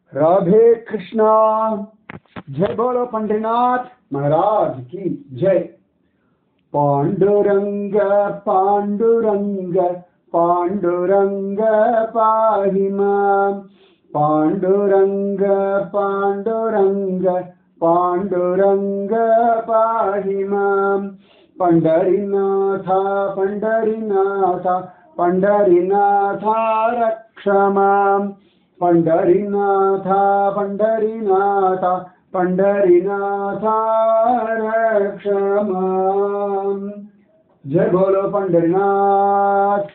राधे कृष्णा। जय बोलो पंडरीनाथ महाराज की जय। पांडुरंग पांडुरंग पांडुरंग पाहि मां। पांडुरंग पांडुरंग पांडुरंग पाहि मां। पंढरीनाथा पंढरीनाथा पंढरीनाथा रक्ष मां। पंढरीनाथा पंढरीनाथा पंढरीनाथा रक्ष मां। जय बोलो पंढरीनाथ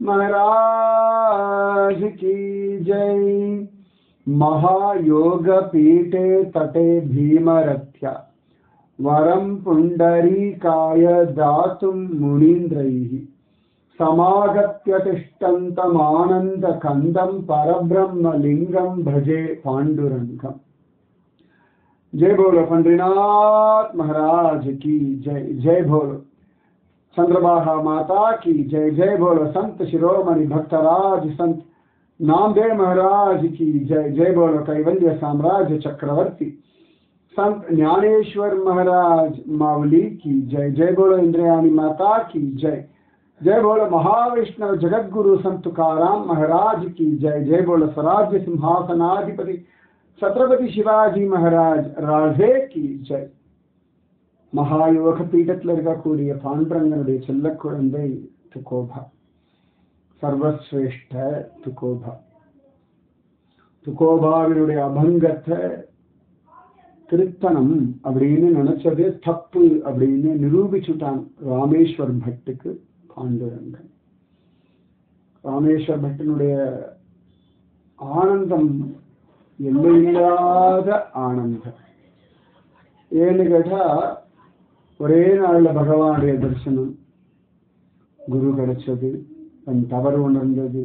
महाराज की जय। महायोग पीठे तटे भीमरथ्या वरं पुंडरीकाय दातुं मुनीन्द्रैः समागत्य तिष्ठन्तमानन्दकन्दं परब्रह्मलिङ्गं भजे पाण्डुरङ्गम्। जय बोलो पंडरीनाथ महाराज की जय। जय बोलो चंद्रबाहा माता की जय। जय बोलो संत शिरोमणि भक्तराज संत नामदेव महाराज की जय। जय बोलो कैवल्य साम्राज्य चक्रवर्ती संत ज्ञानेश्वर महाराज मावली की जय। जय बोलो इंद्रयाणी माता की जय। जय बोलो महाविष्णु जगद्गुरु संत तुकाराम महाराज की जय। जय बोलो स्वराज्य सिंहासनाधिपति छत्रपति शिवाजी महाराज राधे की जय। மகாயோக பீடத்தில் இருக்கக்கூடிய பாண்டரங்கனுடைய செல்ல குழந்தை துகோபா, சர்வஸ்ரேஷ்ட துகோபா. துகோபாவினுடைய அபங்கத்தை திருத்தனம் அப்படின்னு நினைச்சதே தப்பு அப்படின்னு நிரூபிச்சுட்டான் ராமேஸ்வர் பட்டுக்கு பாண்டுரங்கன். ராமேஸ்வர் பட்டினுடைய ஆனந்தம் எல்லையில்லாத ஆனந்தம். ஏன்னு கேட்டா ஒரே நாள்ல பகவானுடைய தரிசனம், குரு கிடைச்சது, தன் தவறு உணர்ந்தது,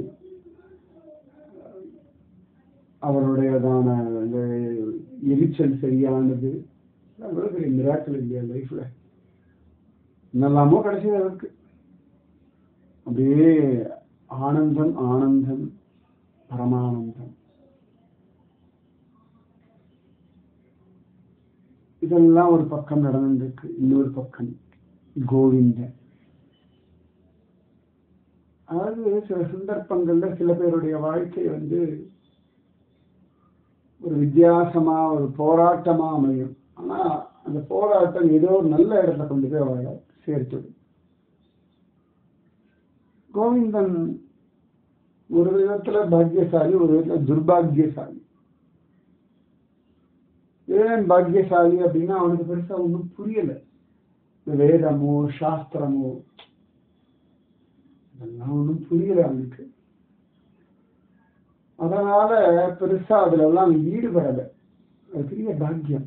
அவருடையதான அந்த எரிச்சல் சரியானது. அவ்வளவு பெரிய மிராக்கிள் இல்லையா லைஃப்ல? என்னெல்லாமோ கிடைச்சது அவருக்கு. அப்படியே ஆனந்தம் ஆனந்தம் பரமானந்தம். இதெல்லாம் ஒரு பக்கம் நடந்திருக்கு. இன்னொரு பக்கம் கோவிந்த. அதாவது சில சந்தர்ப்பங்கள்ல சில பேருடைய வாழ்க்கை ஒரு வித்தியாசமா ஒரு போராட்டமா அமையும். ஆனா அந்த போராட்டம் ஏதோ ஒரு நல்ல இடத்துல கொண்டு போய் அவளை சேர்த்துடும். கோவிந்தன் ஒரு விதத்துல பாக்கியசாலி, ஒரு விதத்துல துர்பாகியசாலி. ஏன் பாக்கியசாலி அப்படின்னா அவனுக்கு பெருசா ஒன்றும் புரியல. வேதமோ சாஸ்திரமோ இதெல்லாம் ஒன்றும் புரியல அவனுக்கு. அதனால பெருசா அதுல எல்லாம் ஈடுபடலை. அது பெரிய பாக்கியம்.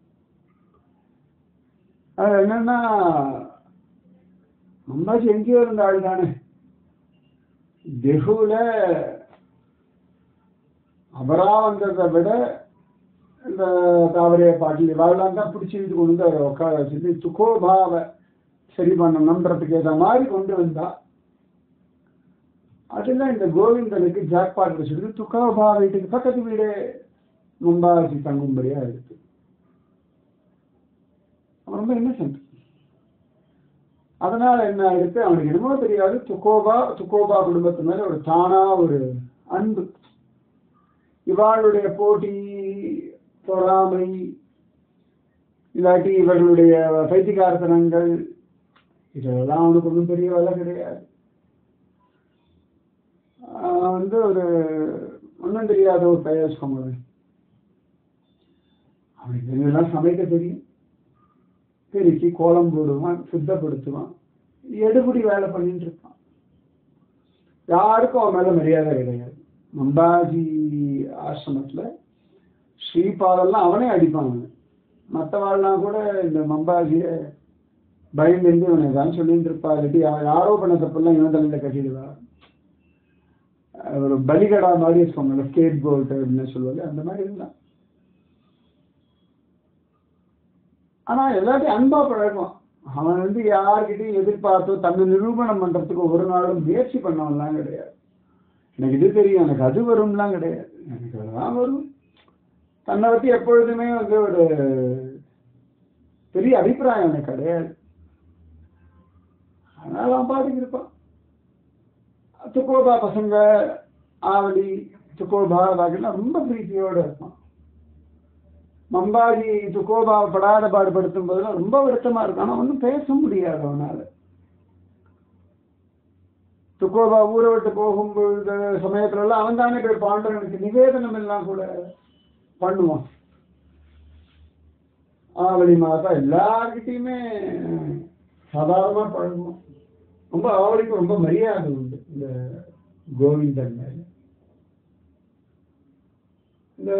அது என்னன்னா, அம்மாச்சி எங்கேயோ இருந்த ஆள் தானே. தெகுல அவரா வந்ததை விட இந்த தாவரைய பாட்டில் வாழலாம் தான் பிடிச்சிட்டு கொண்டு வந்து அவரை உட்கார வச்சுட்டு துகோபாவை சரி பண்ணணும்ன்றதுக்கு ஏற்ற மாதிரி கொண்டு வந்தா. அதுல இந்த கோவிந்தனுக்கு ஜாக்பாட் வச்சுட்டு துகோபா வீட்டுக்கு பக்கத்து வீடு மும்பாசி தங்கும்படியா இருக்கு. அவன் ரொம்ப இன்னசென்ட். அதனால என்ன ஆயிடுச்சு, அவனுக்கு என்னமோ தெரியாது, துகோபா குடும்பத்து மேல ஒரு தானா ஒரு அன்பு. இவாளுடைய போட்டி பொறாமை இல்லாட்டி இவர்களுடைய பைத்தியகார்த்தனங்கள் இதெல்லாம் அவனுக்கு ஒன்றும் பெரிய வேலை கிடையாது. ஒரு ஒன்றும் தெரியாத ஒரு பையன் வச்சுக்கோங்க. அவனுக்கு இதெல்லாம் சமைக்க தெரியும். பெருக்கி கோலம் போடுவான், சுத்தப்படுத்துவான், எடுபடி வேலை பண்ணிட்டு இருப்பான். யாருக்கும் அவன் மேல மரியாதை கிடையாது. மம்பாஜி ஆசிரமத்துல ஸ்ரீபாலெல்லாம் அவனே அடிப்பான். மற்றவாள்லாம் கூட இந்த மம்பாஜிய பயந்து இவனை ஏதாவது சொல்லிட்டு இருப்பா. இல்லாட்டி யாரோ பண்ண தப்பெல்லாம் இவன் தலையில கட்டிடுவா. ஒரு பலிகடா மாதிரி வச்சுக்கோங்க, ஸ்கேட் போர்ட் அப்படின்னு சொல்லுவாங்க, அந்த மாதிரி இருந்தான். ஆனா எல்லாத்தையும் அன்பா பழகும். அவன் யார்கிட்டையும் எதிர்பார்த்தோ தன்னை நிரூபணம் பண்றதுக்கு ஒரு நாளும் முயற்சி பண்ணவன்லாம் கிடையாது. எனக்கு இது தெரியும், எனக்கு அது வரும்லாம் கிடையாது. எனக்கு அதெல்லாம் வரும், தன்னை பத்தி எப்பொழுதுமே வந்து ஒரு பெரிய அபிப்பிராயம் எனக்கு கிடையாது. அதனால அவன் பாட்டுக்கு இருப்பான். துக்கோபா பசங்க ஆவடி துக்கோபா அதெல்லாம் ரொம்ப பிரீத்தியோட இருப்பான். மம்பாஜி துக்கோபாவை படாத பாடுபடுத்தும் போதெல்லாம் ரொம்ப வருத்தமா இருக்கும். ஆனா ஒன்றும் பேச முடியாது அவனால. துக்கோபா ஊரை விட்டு போகும்பொழுது சமயத்துல எல்லாம் அவன் தானே போய் பாண்டவனுக்கு நிவேதனம் எல்லாம் கூட பண்ணுவான். ஆவலி மாதா எல்லார்கிட்டையுமே சாதாரணமா பழகுவோம். ரொம்ப ஆவலிக்கு ரொம்ப மரியாதை உண்டு இந்த கோவிந்தன் மேல. இந்த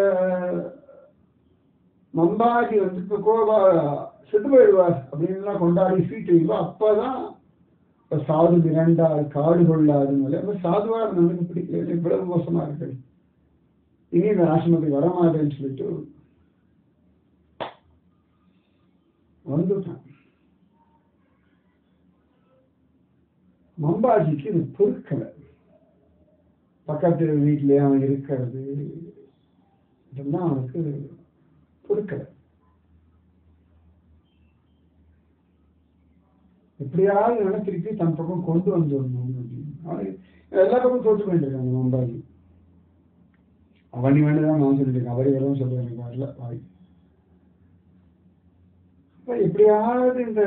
மம்பாஜி வந்து துக்கோபா செத்து போயிடுவார் அப்படின்லாம் கொண்டாடி சீட்டு அப்பதான் சாது மிரண்டால் காடு கொள்ளாதுன்னு சாதுவா நமக்கு பிடிக்கல, இவ்வளவு மோசமா இருக்கு, இனி இந்த ஆசிரமத்துக்கு வரமாட்டேன்னு சொல்லிட்டு வந்துட்டான். மம்பாஜிக்கு இது பொறுக்கல. பக்கத்து வீட்டிலே அவன் இருக்கிறது இதெல்லாம் அவனுக்கு பொறுக்கல. எப்படியாவது திருப்பி தன் பக்கம் கொண்டு வந்துடணும் அப்படின்னு அவனுக்கு எல்லா பக்கம் தோற்று போயிட்டு மம்பாஜி. அவனி வேண்டுதான் நான் சொல்லியிருக்கேன், அவரே எல்லாம் சொல்லுவேன் வரல வாய். எப்படியாவது இந்த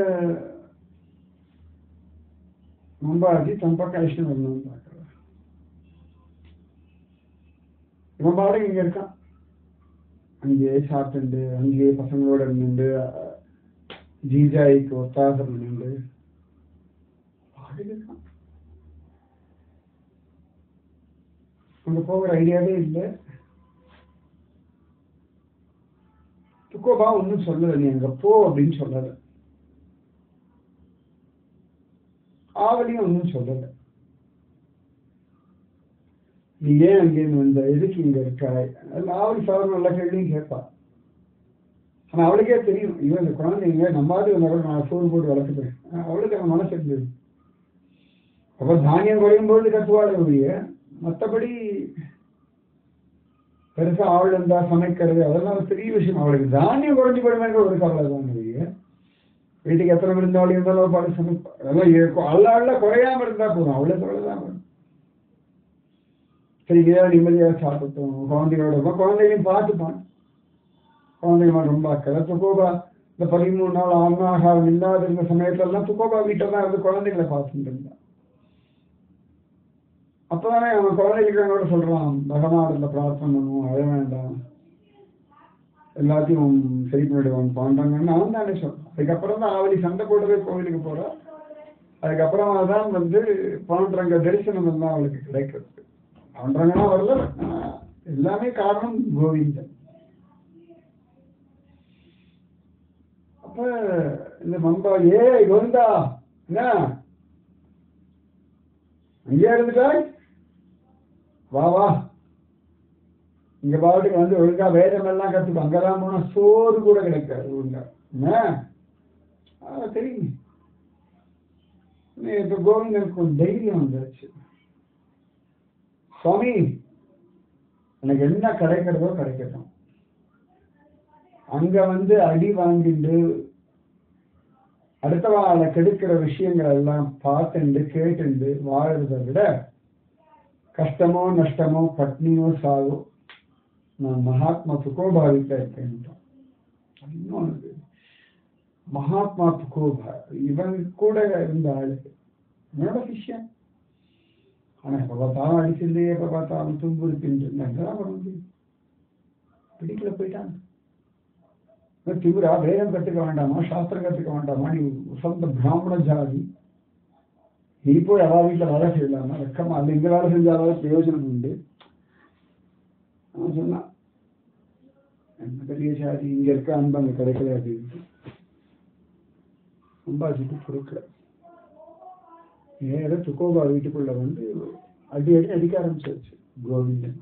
மம்பாஜி தன் பக்கம் ஐஷ்ணம் வரணும்னு பார்க்கல. இவன் பாடு இங்க இருக்கான், அங்கேயே சாப்பிட்டு அங்கேயே பசங்களோட இருந்து ஜீஜாய்க்கு ஒத்தாசம் பண்ணிட்டு இருக்கான். அங்க போகிற ஐடியாவே இல்லை. துக்கோபா ஒன்னும் சொல்லல, நீ அங்க போ அப்படின்னு சொல்லல. ஆவலியும் ஒன்னும் சொல்லல, நீ ஏன் அங்கேருந்து வந்த, எதுக்கு இங்க இருக்காய். ஆவலி சாதாரண எல்லா கேள்வியும் கேட்பா. ஆனா அவளுக்கே தெரியும் இவன் இந்த குழந்தைங்க நம்மாவது நான் சோறு போட்டு வளர்த்துக்கிறேன், அவளுக்கு அவன் மனசு இருந்தது. அப்ப தானியம் குறையும் போது கத்துவாள் ஒழிய மற்றபடி பெருசா அவள் இருந்தா சமைக்கிறது அதெல்லாம் பெரிய விஷயம். அவளுக்கு தானியம் குறைஞ்சு போயிடுமே ஒரு கவலை தான் ஒழிய வீட்டுக்கு எத்தனை இருந்தாலும் இருந்தாலும் பாடு சமைப்பா. அதெல்லாம் அல்ல குறையாம இருந்தா போதும், அவளுக்கு அவ்வளவுதான் வரும். சரி நிம்மதியாக சாப்பிட்டோம், குழந்தைகளோட குழந்தைகளையும் பார்த்துப்பான். குழந்தைங்க ரொம்ப அக்கறை. துக்கோபா இந்த 13 நாள் ஆன்மாகாரம் இல்லாத இருந்த சமயத்துல எல்லாம் துக்கோபா வீட்டில் தான் இருந்து குழந்தைகளை பார்த்துட்டு இருந்தான். அப்பதானே அவன் குழந்தைகளோட சொல்றான், பகவானிடத்துல பிரார்த்தனை பண்ணுவோம், அழ வேண்டாம், எல்லாத்தையும் சரி பண்ணிடுவான் பாண்டாங்கன்னு அவன் தானே சொல்றான். அதுக்கப்புறம் தான் ஆவலி சண்டை போடுறதே கோவிலுக்கு போறா. அதுக்கப்புறமா தான் வந்து பாண்டரங்க தரிசனம் தான் அவளுக்கு கிடைக்கிறது. பாண்டரங்கன்னா வரல, எல்லாமே காரணம் கோவிந்தன். அப்ப இந்த மம்பா கோவிந்தா என்ன அங்கே இருந்துட்டாய், வா வா இங்க பாட்டுக்கு வந்து ஒழுங்கா வேதம் எல்லாம் கத்துக்கும். அங்கெல்லாம் போனா சோறு கூட கிடைக்காது ஒழுங்கா. என்ன தெரியும். இப்ப கோவிந்தனுக்கு ஒரு தைரியம் வந்துருச்சு, சுவாமி எனக்கு என்ன கிடைக்கிறதோ கிடைக்கட்டும், அங்க வந்து அடி வாங்கிட்டு அடுத்தவாளை கெடுக்கிற விஷயங்கள் எல்லாம் பார்த்துண்டு கேட்டுண்டு வாழறதை விட கஷ்டமோ நஷ்டமோ பட்னியோ சாவோ நான் மகாத்மா துக்கோபா வீட்டில் இருக்கேன். இன்னொன்று மகாத்மா துக்கோபா இவன் கூட இருந்த ஆளு என்னோட விஷயம். ஆனா எப்ப பார்த்தாலும் அடிச்சிருந்தே, எப்ப பார்த்தாலும் துன்புறுத்தின்னு இருந்தா பிடிக்கல போயிட்டாங்க. திமுறா வேதம் கற்றுக்க வேண்டாமா, சாஸ்திரம் கற்றுக்க வேண்டாமா, நீ சொந்த பிராமண ஜாதி, நீ போய் அவா வீட்டில் வேலை செய்யலாமா, வெக்கமா அல்ல, இந்த வேலை செஞ்சாலும் பிரயோஜனம் உண்டு. அவன் சொன்னான் என்ன பெரிய ஜாதி, இங்க இருக்க அன்பு அங்க கிடைக்கல அப்படின்னு அம்பாஜிக்கு பொறுக்கல. நேர துக்கோபா வீட்டுக்குள்ள வந்து அடி அடிக்க ஆரம்பிச்சிருச்சு கோவிந்தன்.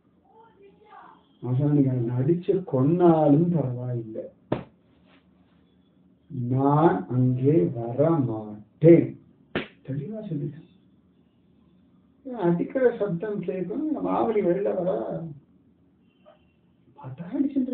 நீங்க அடிச்சு கொன்னாலும் பரவாயில்லை, நான் அங்கே வர மாட்டேன் தெளிவா சொல்லிட்டேன். அடிக்கிற சப்தம் கேட்கும், நம்ம ஆவலி வெளில வர பார்த்தா அடிச்சுட்டு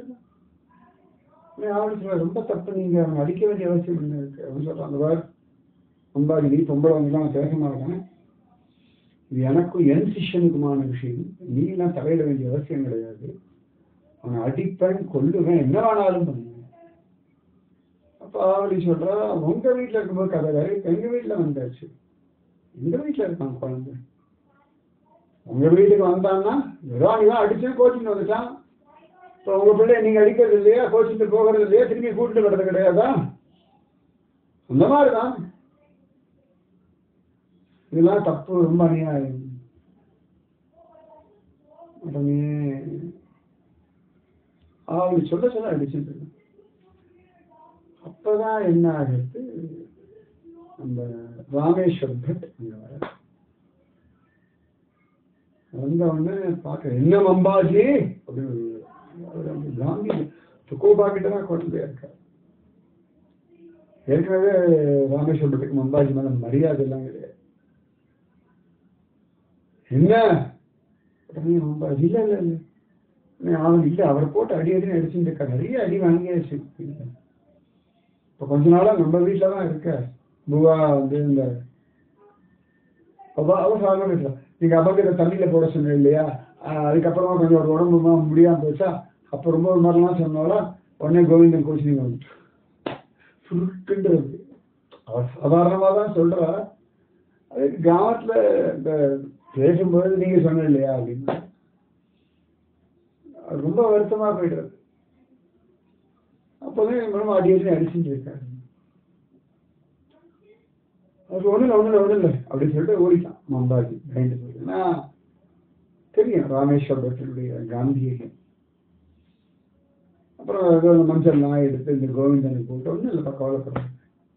அவனுக்கு ரொம்ப தப்பு, நீங்க அவன் அடிக்க வேண்டிய அவசியம் என்ன இருக்கு அப்படின்னு சொல்றான். அந்த அம்பாடி நீ பொம்பளை வந்து பேச மாட்டேன், இது எனக்கும் என் சிஷ்யனுக்குமான விஷயம், நீ எல்லாம் தலையிட வேண்டிய அவசியம் கிடையாது, அவனை அடிப்பேன் கொல்லுவேன் என்ன வேணாலும் பண்ணுவேன். அப்ப அவளி சொல்றா, உங்க வீட்டுல இருக்கும்போது கதை வேறு, எங்க வீட்டுல வந்தாச்சு, எங்க வீட்டுல இருக்கான் குழந்தை, உங்க வீட்டுக்கு வந்தான்னா ஏதோ அங்கதான் அடிச்சு கோச்சிட்டு வந்துட்டான், இப்போ உங்க பிள்ளை நீங்க அடிக்கிறது இல்லையா, கோச்சிட்டு போகிறது இல்லையா, திரும்பி கூட்டிட்டு வர்றது கிடையாதா, அந்த மாதிரிதான். இதெல்லாம் தப்பு, ரொம்ப அநியாயம். உடனே அவங்க சொல்ல அடிச்சுட்டு அப்பதான் என்ன ஆகிறது, அந்த ராமேஸ்வர் பட் அங்க வர வந்தவொடனே பார்க்க, என்ன மம்பாஜி அப்படின்னு காந்தி துக்கோபா கிட்டதான் குழந்தையா இருக்காரு. ஏற்கனவே ராமேஸ்வர் பட்டுக்கு மம்பாஜி மேல மரியாதை எல்லாம் கிடையாது. என்ன மம்பாஜி இல்ல இல்ல இல்ல அவன் இல்ல, அவரை போட்டு அடி அடின்னு அடிச்சுட்டு இருக்கா, நிறைய அடி வாங்கியாச்சு. இப்ப கொஞ்ச நாளா நம்ம வீட்டுலதான் இருக்க, புவா வந்து இந்த அவசாரம் வீட்டுல நீங்க அபகிற தண்ணியில போட சொன்ன இல்லையா, அதுக்கப்புறமா கொஞ்சம் ஒரு உடம்புமா முடியாம போச்சா, அப்ப ரொம்ப ஒரு மாதிரிலாம் சொன்னால உடனே கோவிந்தன் கோச்சிங் வந்து சுருக்குன்றது அவர் சாதாரணமா தான் சொல்றா. அதுக்கு கிராமத்துல இந்த பேசும்போது நீங்க சொன்ன இல்லையா அப்படின்னு ரொம்ப வருத்தமா போயிடுறது. அப்போதான் என் மூலமா அடி அடிச்சுட்டு இருக்காரு. அது ஒண்ணு இல்லை அப்படின்னு சொல்லிட்டு ஓடிட்டான் மம்பாஜி பயந்து போயிட்டு. ஏன்னா தெரியும் ராமேஸ்வர் பட்டனுடைய காந்தியை. அப்புறம் ஏதோ மஞ்சள்லாம் எடுத்து இந்த கோவிந்தனுக்கு போட்டு ஒன்றும் இல்லைப்பா கவலைப்படுறேன்,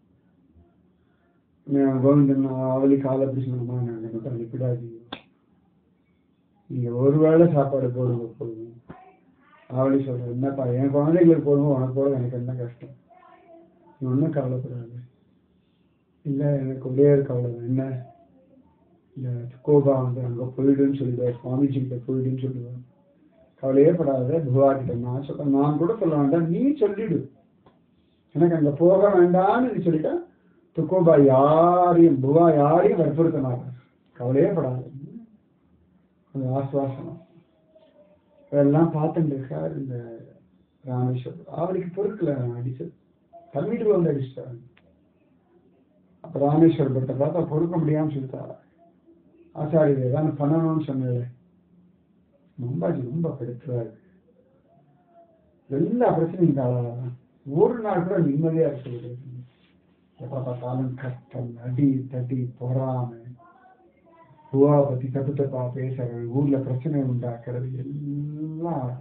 கோவிந்தன் அவளி காலை பிடிச்சணுமா நாங்கள் மட்டும் அனுப்பிடாதீங்க, நீங்க ஒருவேளை சாப்பாடு போடுங்க போடுங்க. அவளி சொல்றேன், என்னப்பா என் குழந்தைங்களுக்கு போடுங்க, உனக்கு போட எனக்கு என்ன கஷ்டம், நீ ஒன்றும் கவலைப்படாது. இல்லை எனக்கு ஒரே இருக்கு அவ்வளோதான், என்ன இல்லை கோபா வந்து அங்கே போயிடுன்னு சொல்லிடுவார், சுவாமிஜி கிட்ட போயிடுன்னு சொல்லுவார், கவலையே படாத புவா கிட்ட நான் சொல்றேன், நான் கூட சொல்ல வேண்டாம் நீ சொல்லிடு, எனக்கு அங்கே போக வேண்டாம்னு நீ சொல்லிட்டா துக்கோபா யாரையும் புவா யாரையும் வற்புறுத்த மாட்டார், கவலையே படாது. அந்த ஆசுவாசனம் இதெல்லாம் பார்த்துட்டு இருக்கார் இந்த ராமேஸ்வர். அவளுக்கு பொருட்களை அடிச்சது தன் வீட்டுக்கு வந்து அடிச்சிட்டாரு. அப்ப ராமேஸ்வர் பட்ட பார்த்தா பொறுக்க முடியாம சொல்லிட்டாரா, ஆச்சாரிய ஏதாவது பண்ணணும்னு சொன்னது. மம்பாஜி ரொம்ப படுத்துறாரு, எல்லா பிரச்சனையும் காலம் ஒரு நாள் கூட நிம்மதியா இருக்கிறது. எப்ப பார்த்தாலும் கஷ்டம், அடி தடி பொறாம, பூவாவை பத்தி தப்பு தப்பா பேசுறது, ஊர்ல பிரச்சனை உண்டாக்குறது எல்லாம்.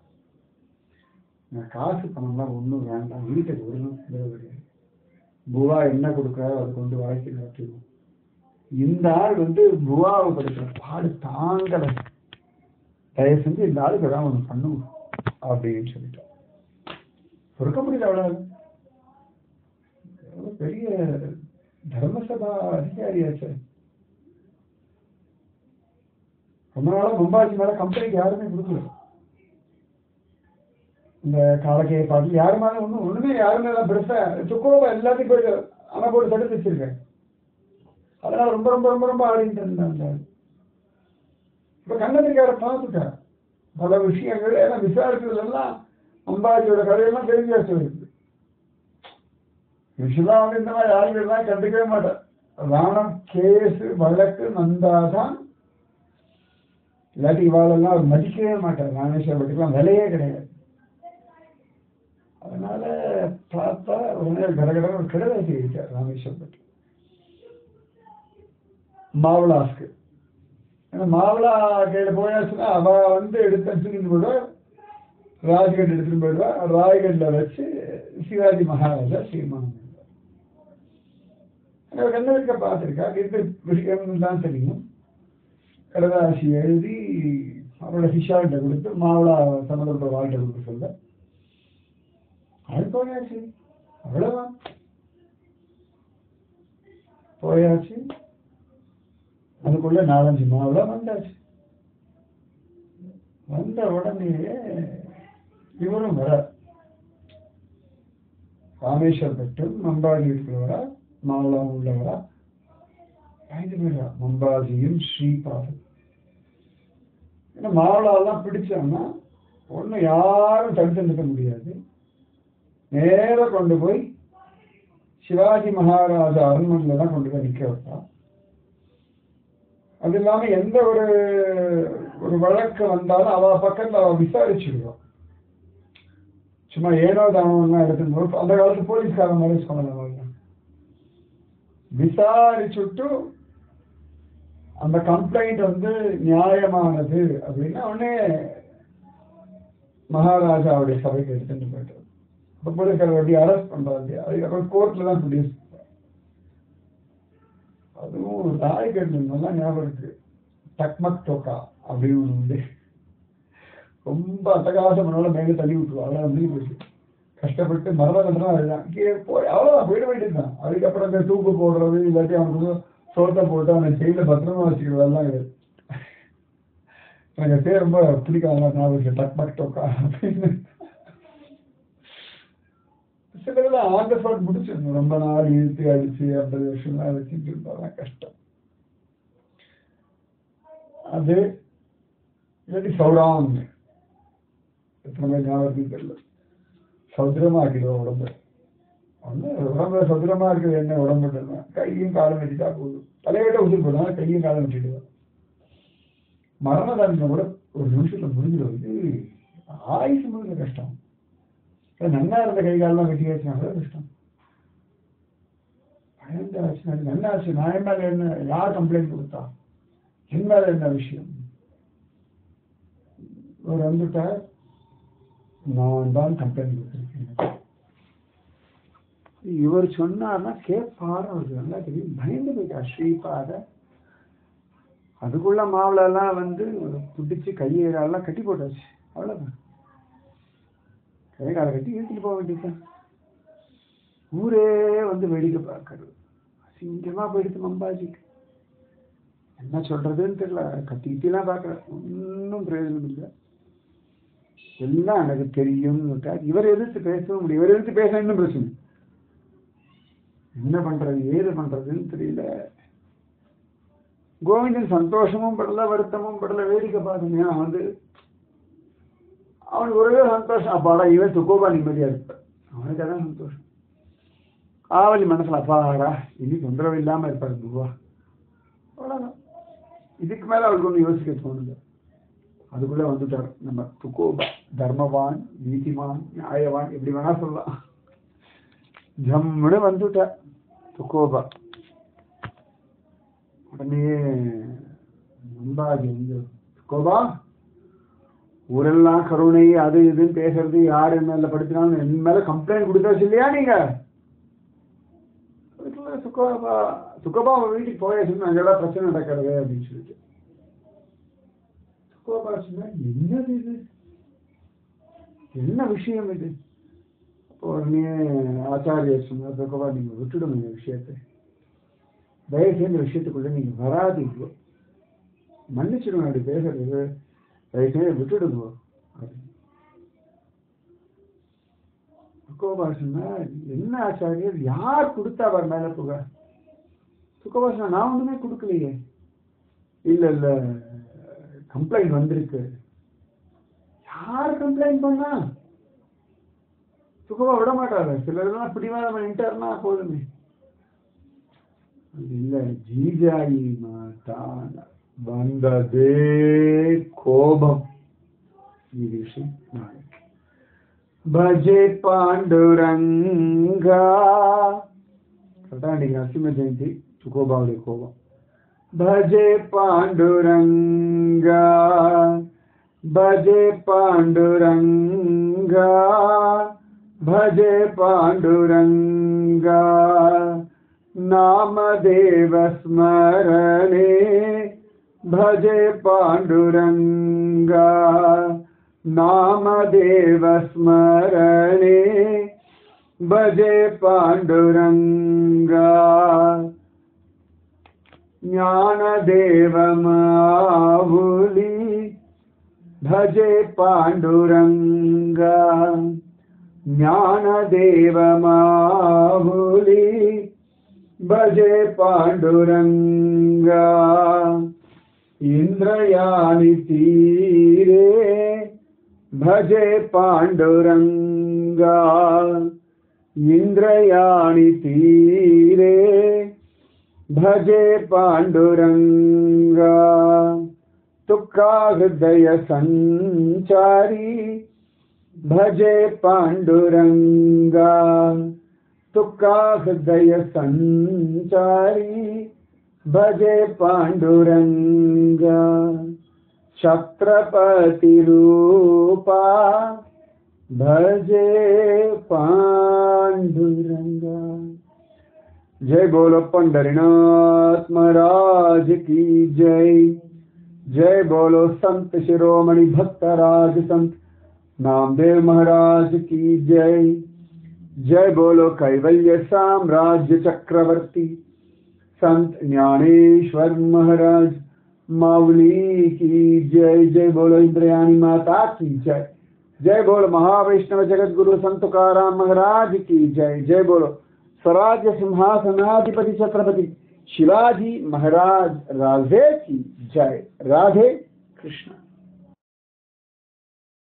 காசு பணம்லாம் ஒன்றும் வேண்டாம், வீட்டுக்கு ஒரு நாள் கிடையாது, புவா என்ன கொடுக்குறாரோ அது கொண்டு வாழ்க்கை நடத்திடுவோம். இந்த ஆள் வந்து புவாவை படிக்கிற பாடு தாங்கலை, தயவு செஞ்சு இந்த ஆளுக்கு ஏதாவது ஒன்று பண்ணுவோம் அப்படின்னு சொல்லிட்டோம். பொறுக்க முடியல, அவ்வளவு பெரிய தர்மசபா அதிகாரியாச்சு. ரொம்ப நாளா மம்பாஜி மேல கம்பெனிக்கு யாருமே கொடுக்கல, இந்த காலக்கைய பாட்டு யாரு மேல ஒண்ணுமே யாருமே எல்லாம் பெருசா துக்கோபா எல்லாத்தையும் போயிட்டு ஆனா போட்டு தடுத்து வச்சிருக்கேன். அதனால ரொம்ப ரொம்ப ரொம்ப ரொம்ப ஆடிட்டு இருந்தாங்க. இப்ப கண்ணதிரிக்கார பார்த்துட்டார் பல விஷயங்கள், ஏன்னா விசாரிக்கிறதுல எல்லாம் அம்பாஜியோட கதையெல்லாம் தெரிஞ்சு வச்சிருக்கு. விஷயம் வந்து இந்த மாதிரி யாருக்கெல்லாம் கண்டுக்கவே மாட்டேன், ராணம் கேசு வழக்கு வந்தாதான், இல்லாட்டி இவாளெல்லாம் அவர் மதிக்கவே மாட்டார். ராமேஸ்வர பட்டுக்கெல்லாம் விலையே கிடையாது. அதனால பார்த்தா உடனே கடகட ஒரு கடலாசி வைச்சார் ராமேஸ்வர பட்டு மாவளாஸ்க்கு. ஏன்னா மாவளா கையில போயாச்சுன்னா அவ வந்து எடுத்துன்னு போயிடுவா, ராஜ்கட் எடுத்துட்டு போயிடுவா, ராய்கட்ல வச்சு சிவாஜி மகாராஜா தீர்மானம் கண்ணவிற்க பார்த்திருக்கா, எந்த விஷயம் தான் தெரியும். கடதாசி எழுதி அவரோட சிஷாவிட்ட கொடுத்து மாவளா சம்மந்தப்பட்ட வாழ்க்கை கொடுத்து சொல்ல அது போயாச்சு, அவ்வளவுதான் போயாச்சு. அதுக்குள்ள 4-5 மாவளா வந்தாச்சு. வந்த உடனே இவரும் வர ராமேஸ்வர் பட்டு மம்பாஜி இருக்கிறவரா மாவளம் உள்ளவரா 5 பேரா மம்பாஜியும் ஸ்ரீபாதம். ஏன்னா மாவளாலாம் பிடிச்சாங்கன்னா ஒண்ணு யாரும் தடுத்து நிற்க முடியாது. நேர கொண்டு போய் சிவாஜி மகாராஜா அரண்மனையில தான் கொண்டு போய் நிற்க வைப்பா. அது இல்லாம எந்த ஒரு வழக்கு வந்தாலும் அவ பக்கத்துல அவ விசாரிச்சுடுவான். சும்மா ஏனோ தானோன்னா எடுத்துன்னு அந்த காலத்து போலீஸ்காரன் மாதிரி சொல்லலாம். விசாரிச்சுட்டு அந்த கம்ப்ளைண்ட் வந்து நியாயமானது அப்படின்னா உடனே மகாராஜாவுடைய சபைக்கு எடுத்துட்டு போயிட்டு அப்ப போலீஸ்காரர் எப்படி அரெஸ்ட் பண்றாரு. அதுக்கப்புறம் கோர்ட்ல தான் ப்ரொடியூஸ். அதுவும் தாய் கட்டணும் ஞாபகம் இருக்கு. டக்மக் டோக்கா அப்படின்னு ஒண்ணு உண்டு. ரொம்ப அட்டகாசம் பண்ணால மேலே தள்ளி விட்டுருவோம். அவ்வளோ வந்து போயிட்டு கஷ்டப்பட்டு மரணம் அதுதான் போய் அவ்வளோதான் போயிட வேண்டியதுதான். அதுக்கப்புறம் இந்த தூக்கு போடுறது இல்லாட்டி அவனுக்கு சோத்தை போட்டு அவனை ஜெயில பத்திரமா வச்சுக்கிறதெல்லாம் கிடையாது. எனக்கு பேர் ரொம்ப பிடிக்காத ஞாபகம் டக்மக் டோக்கா அப்படின்னு. சிலதெல்லாம் ஆன் ஸ்பாட் முடிச்சிடணும். ரொம்ப நாள் இழுத்து அடிச்சு 50 வருஷம்லாம் வச்சுட்டு இருந்தாதான் கஷ்டம். அது இல்லாட்டி சௌடான் எத்தனை பேர் ஞாபகத்துக்கு தெரியல. சௌத்திரமா ஆக்கிடுவோம் உடம்பு. ஒன்று உடம்புல சௌத்திரமா இருக்கிறது என்ன உடம்புட்டு கையும் காலம் வச்சுட்டா போதும். தலையிட்ட உசுறு போடுவாங்க, கையும் காலம் வச்சுடுவோம். மரண தண்டனை கூட ஒரு நிமிஷத்துல முடிஞ்சிடுவது. ஆயுசு முழுக்க கஷ்டம். நன்னா இருந்த கை காலெல்லாம் வெட்டி வச்சுனாங்க கஷ்டம். பயந்தாச்சு நன்னாச்சு. நான் என் மேல என்ன யார் கம்ப்ளைண்ட் கொடுத்தா, என் மேல என்ன விஷயம்? ஒரு வந்துட்டா நான் தான் கம்ப்ளைண்ட் கொடுத்துருக்கேன். இவர் சொன்னார்னா கேட்பாரு. அவருக்கு நல்லா தெரியும். பயந்து போயிட்டா ஸ்ரீபாத. அதுக்குள்ள மாவுளெல்லாம் வந்து பிடிச்சி கையெல்லாம் கட்டி போட்டாச்சு. அவ்வளவுதான். கை காலை கட்டி இழுத்துட்டு போக வேண்டியதுதான். ஊரே வந்து வேடிக்கை பார்க்கறது. அசிங்கமா போயிடுச்சு மம்பாஜிக்கு. என்ன சொல்றதுன்னு தெரியல. கத்திக்கிட்டெல்லாம் பார்க்கற ஒன்றும் பிரயோஜனம் இல்லை. எல்லாம் எனக்கு தெரியும். இவர் எதிர்த்து பேசவும் முடியும். இவர் எதிர்த்து பேச இன்னும் பிரச்சனை. என்ன பண்றது ஏது பண்றதுன்னு தெரியல. கோவிந்தன் சந்தோஷமும் படல, வருத்தமும் படல, வேடிக்கை பார்க்கணும். வந்து அவனுக்கு ஒரே சந்தோஷம். அப்பாடா இவன் துக்கோபா நிம்மதியா இருப்பார். அவனுக்கு அதான் சந்தோஷம். ஆவலி மனசுல அப்பாடா இனி தொந்தரவு இல்லாம இருப்பாரு குருவா. அவ்வளவுதான். இதுக்கு மேல அவருக்கு ஒண்ணு யோசிக்க தோணுது. அதுக்குள்ள வந்துட்டார் நம்ம துக்கோபா. தர்மவான், நீதிமான், நியாயவான் எப்படி வேணா சொல்லலாம். ஜம்முன்னு வந்துட்டார் துக்கோபா. உடனே மம்பாஜி வந்து துக்கோபா ஊரெல்லாம் கருணை அது இதுன்னு பேசுறது யார் என்ன படுத்தினாலும் என் மேல கம்ப்ளைண்ட் கொடுத்தாச்சு இல்லையா நீங்க? துக்கோபா வீட்டுக்கு போயாச்சுன்னு அங்கெல்லாம் பிரச்சனை நடக்கிறது அப்படின்னு சொல்லிட்டு துக்கோபா சொன்னா என்னது இது, என்ன விஷயம் இது? உடனே ஆச்சாரியர் சொன்னார், துக்கோபா நீங்க விட்டுடுங்க இந்த விஷயத்தை. தயவுசெய்து இந்த விஷயத்துக்குள்ள நீங்க வராதீங்க, மன்னிச்சிடுங்க அப்படி பேசுறது, தயவுசெய்து விட்டுடுங்க. துக்கோபா சொன்னா என்ன ஆச்சாரியர் யார் கொடுத்தா அவர் மேல புகார்? துக்கோபா சொன்னா நான் ஒண்ணுமே கொடுக்கலையே. இல்ல இல்ல கம்ப்ளைண்ட் வந்திருக்கு. யார் கம்ப்ளைண்ட் பண்ணா? துக்கோபா விட மாட்டாரு. சிலர்லாம் பிடிவாதம் பண்ணிட்டாருன்னா போதுமே. இல்ல ஜீஜாயி மாதான் வந்ததே கோபம். ఈ విషయం భజే పాండురంగా కదండి నరసింహ జయంతి తుకోబావుడి కోపం. భజే పాండురంగా భజే పాండురంగా భజే పాండురంగా నామదేవ స్మరణే భజే పాండురంగా నామదేవ స్మరణే భజే పాండురంగా జ్ఞానదేవ మావులి భజే పాండురంగా ज्ञानदेव माहुली भजे पांडुरंगा इंद्रयानी तीरे भजे पांडुरंगा इंद्रयानी तीरे भजे पांडुरंगा तुका हृदय संचारी भजे पांडुरंगा तुका हृदय संचारी भजे पांडुरंगा छत्रपति रूपा भजे पांडुरंगा। जय बोलो पंढरीनाथ महाराज की जय। जय बोलो संत शिरोमणि भक्तराज संत नामदेव महाराज की जय। जय बोलो कैवल्य साम्राज्य चक्रवर्ती संत ज्ञानेश्वर महाराज माउली की जय। जय बोलो इंद्रयानी माता की जय। जय बोलो महावैष्णव जगत गुरु संत तुकाराम महाराज की जय। जय बोलो स्वराज्य सिंहासनाधिपति छत्रपति शिवाजी महाराज राजे की जय। राधे कृष्ण।